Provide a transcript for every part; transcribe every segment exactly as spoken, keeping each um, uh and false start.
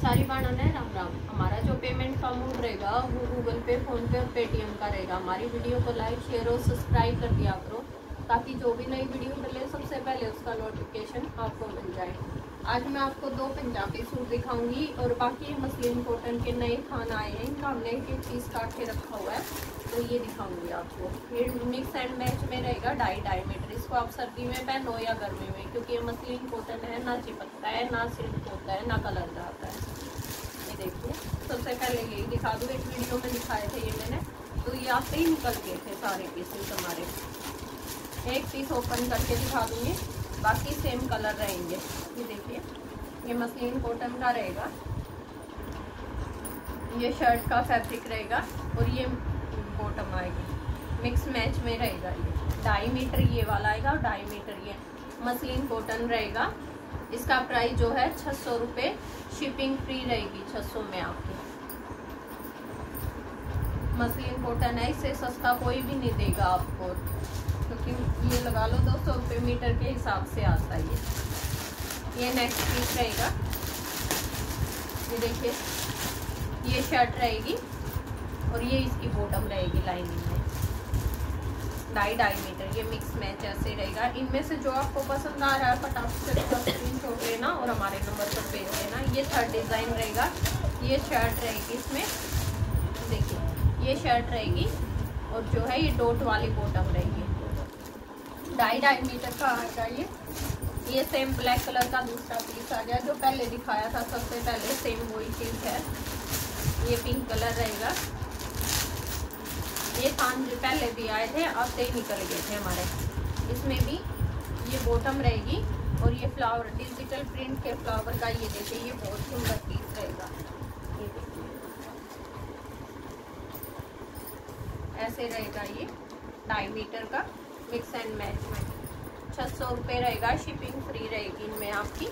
सारी बाणन है राम राम। हमारा जो पेमेंट का अमाउंट रहेगा वो गूगल पे, फोन पे और पेटीएम का रहेगा। हमारी वीडियो को लाइक, शेयर और सब्सक्राइब कर दिया करो ताकि जो भी नई वीडियो मिले सबसे पहले उसका नोटिफिकेशन आपको मिल जाए। आज मैं आपको दो पंजाबी सूट दिखाऊंगी और बाकी मसलिन कॉटन के नए थान आए हैं, इनका हमने एक एक पीस काट के रखा हुआ है तो ये दिखाऊंगी आपको। ये मिक्स एंड मैच में रहेगा, डाई डाई मीटर। इसको आप सर्दी में पहनो या गर्मी में, क्योंकि ये मसलिन कॉटन है, ना चिपकता है, ना सिल्क होता है, ना कलर जाता है। ये देखिए, सबसे पहले यही दिखा दूँ, एक वीडियो में दिखाए थे ये मैंने, तो ये आते ही निकल गए थे सारे पीसेस हमारे। एक पीस ओपन करके दिखा दूँगी, बाकी सेम कलर रहेंगे। ये देखिए, ये मसलिन कॉटन का रहेगा, ये शर्ट का फैब्रिक रहेगा और ये बॉटम आएगी, मिक्स मैच में रहेगा। ये ढाई मीटर ये वाला आएगा और ढाई मीटर ये मसलिन कॉटन रहेगा। इसका प्राइस जो है छः सौ रुपये, शिपिंग फ्री रहेगी छः सौ में आपकी। मसलिन कॉटन है, इससे सस्ता कोई भी नहीं देगा आपको, क्योंकि तो ये लगा लो दो सौ रुपये मीटर के हिसाब से आता है ये। ये नेक्स्ट पीस रहेगा, ये देखिए, ये शर्ट रहेगी और ये इसकी बॉटम रहेगी लाइनिंग में, ढाई ढाई मीटर। ये मिक्स मैच ऐसे रहेगा। इनमें से जो आपको पसंद आ रहा है फटाफट से स्क्रीनशॉट लेना और हमारे नंबर पर भेज देना। ये थर्ड डिज़ाइन रहेगा, ये शर्ट रहेगी, इसमें देखिए ये शर्ट रहेगी और जो है ये डॉट वाली बॉटम रहेगी, ढाई ढाई मीटर का आएगा ये। ये सेम ब्लैक कलर का दूसरा पीस आ गया, जो पहले दिखाया था सबसे पहले, सेम वही चीज़ है। ये पिंक कलर रहेगा, ये थान जो पहले भी आए थे अब से ही निकल गए थे हमारे। इसमें भी ये बॉटम रहेगी और ये फ्लावर, डिजिटल प्रिंट के फ्लावर का, ये देखिए ये बहुत सुंदर पीस रहेगा। ये देखिए ऐसे रहेगा, ये ढाई मीटर का मिक्स एंड मैच में छः सौ रुपये रहेगा, शिपिंग फ्री रहेगी इनमें आपकी।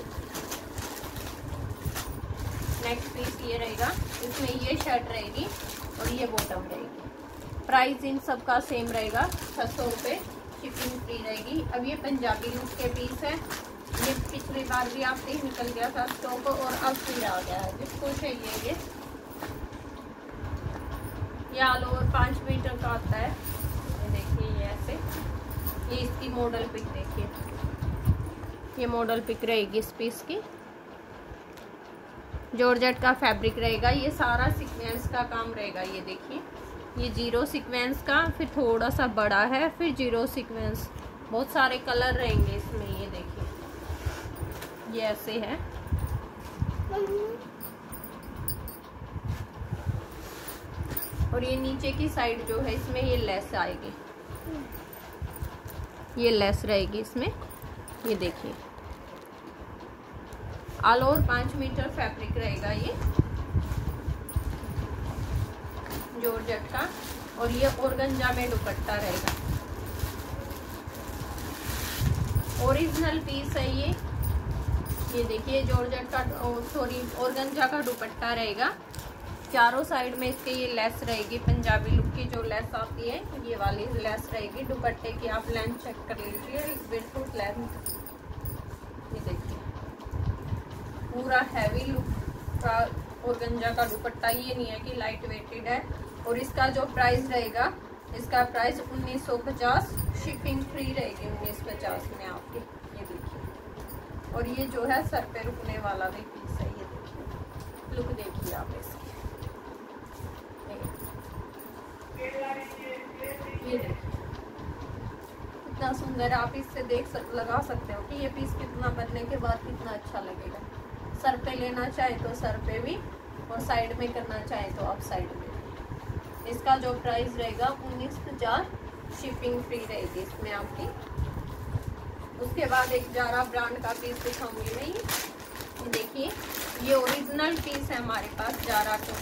नेक्स्ट पीस ये रहेगा, इसमें ये शर्ट रहेगी और ये बॉटम रहेगी। प्राइस इन सब का सेम रहेगा, छः सौ रुपये, शिपिंग फ्री रहेगी। अब ये पंजाबी लुक के पीस है, ये पिछली बार भी आपसे ही निकल गया था स्टॉक और अब फिर आ गया है, जिसको चाहिए ये ये ऑल ओवर पाँच मीटर का आता है। ये देखिए ये ऐसे, ये इसकी मॉडल पिक देखिए, ये मॉडल पिक रहेगी इस पीस की। जॉर्जेट का फैब्रिक रहेगा, ये सारा सीक्वेंस का काम रहेगा। ये देखिए, ये जीरो सीक्वेंस का, फिर थोड़ा सा बड़ा है, फिर जीरो सीक्वेंस, बहुत सारे कलर रहेंगे इसमें। ये देखिए ये ऐसे है, और ये नीचे की साइड जो है इसमें ये लेस आएगी, ये लेस रहेगी इसमें। ये देखिए ऑल ओवर पाँच मीटर फैब्रिक रहेगा ये जॉर्जेट का, और ये ऑर्गेन्जा में दुपट्टा रहेगा। ओरिजिनल पीस है ये। ये देखिए जॉर्जेट का, सॉरी ऑर्गेन्जा का दुपट्टा रहेगा। चारों साइड में इसके ये लेस रहेगी, पंजाबी लुक की जो लेस आती है ये वाली लेस रहेगी। दुपट्टे की आप लेंथ चेक कर लीजिए, बिल्कुल लेंथ। ये देखिए पूरा हैवी लुक का ऑर्गेन्जा का दुपट्टा, ये नहीं है कि लाइट वेटेड है। और इसका जो प्राइस रहेगा, इसका प्राइस उन्नीस सौ पचास, शिपिंग फ्री रहेगी उन्नीस पचास में आपकी। ये देखिए, और ये जो है सर पे रुकने वाला भी पीस है। ये देखिए लुक देखिए आप इसकी, ये देखिए कितना सुंदर है। आप इससे देख सक, लगा सकते हो कि ये पीस कितना बनने के बाद कितना अच्छा लगेगा। सर पे लेना चाहे तो सर पे भी, और साइड में करना चाहे तो आप साइड में। इसका जो प्राइस रहेगा उन्नीस पचास, शिपिंग फ्री रहेगी इसमें आपकी। उसके बाद एक जारा ब्रांड का पीस दिखाऊंगी मैं। ये देखिए, ये ओरिजिनल पीस है हमारे पास जारा का,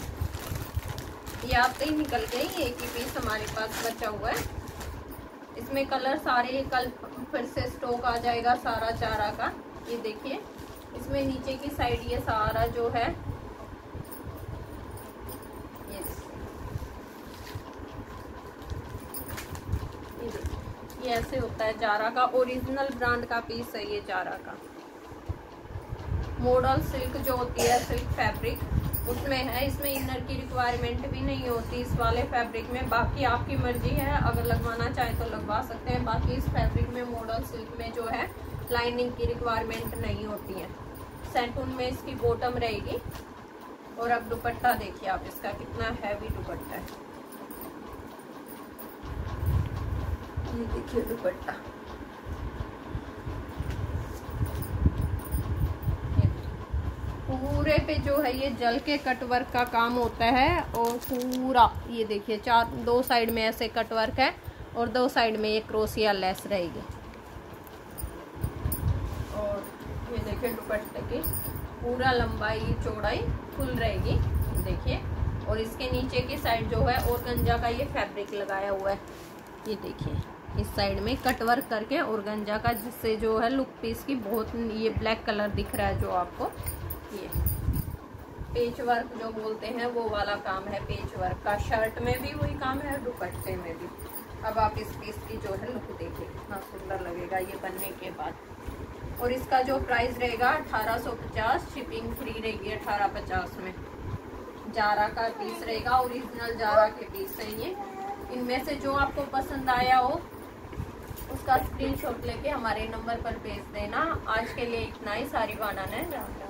ये आते ही निकल गए, एक ही पीस हमारे पास बचा हुआ है। इसमें कलर सारे कल फिर से स्टॉक आ जाएगा सारा जारा का। ये देखिए, इसमें नीचे की साइड ये सारा जो है, ये ये ऐसे होता है। जारा का ओरिजिनल ब्रांड का पीस है ये जारा का। मॉडल सिल्क जो होती है, सिल्क फैब्रिक उसमें है। इसमें इनर की रिक्वायरमेंट भी नहीं होती इस वाले फैब्रिक में। बाकी आपकी मर्जी है, अगर लगवाना चाहे तो लगवा सकते हैं। बाकी इस फैब्रिक में, मॉडल सिल्क में जो है लाइनिंग की रिक्वायरमेंट नहीं होती है। सैटून में इसकी बॉटम रहेगी। और अब दुपट्टा देखिए आप, इसका कितना हैवी दुपट्टा है। ये देखिए दुपट्टा, पूरे पे जो है ये जल के कटवर्क का काम होता है। और पूरा ये देखिए, चार दो साइड में ऐसे कटवर्क है और दो साइड में ये क्रोशिया लेस रहेगी। और ये देखिए दुपट्टे की पूरा लंबाई चौड़ाई फुल रहेगी, देखिए। और इसके नीचे की साइड जो है ऑर्गेन्जा का ये फैब्रिक लगाया हुआ है। ये देखिए इस साइड में कटवर्क करके ऑर्गेन्जा का, जिससे जो है लुक पीस की बहुत, ये ब्लैक कलर दिख रहा है जो आपको, ये पेच वर्क जो बोलते हैं वो वाला काम है। पेच वर्क का शर्ट में भी वही काम है, दुपट्टे में भी। अब आप इस पीस की जो है लुक देखिए, कितना सुंदर लगेगा ये बनने के बाद। और इसका जो प्राइस रहेगा अठारह सौ पचास, शिपिंग फ्री रहेगी अठारह पचास में। जारा का पीस रहेगा, ओरिजिनल जारा के पीस है ये। इनमें से जो आपको पसंद आया हो उसका स्क्रीनशॉट लेके हमारे नंबर पर भेज देना। आज के लिए इतना ही। सारी बाना है।